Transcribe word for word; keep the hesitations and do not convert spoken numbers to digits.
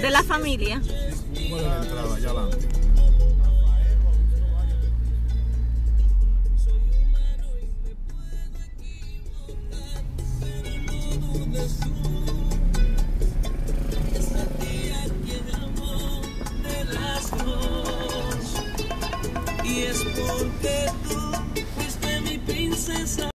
de la familia. ¿Cuál es la entrada? Allá adelante. Y es porque tú fuiste mi princesa.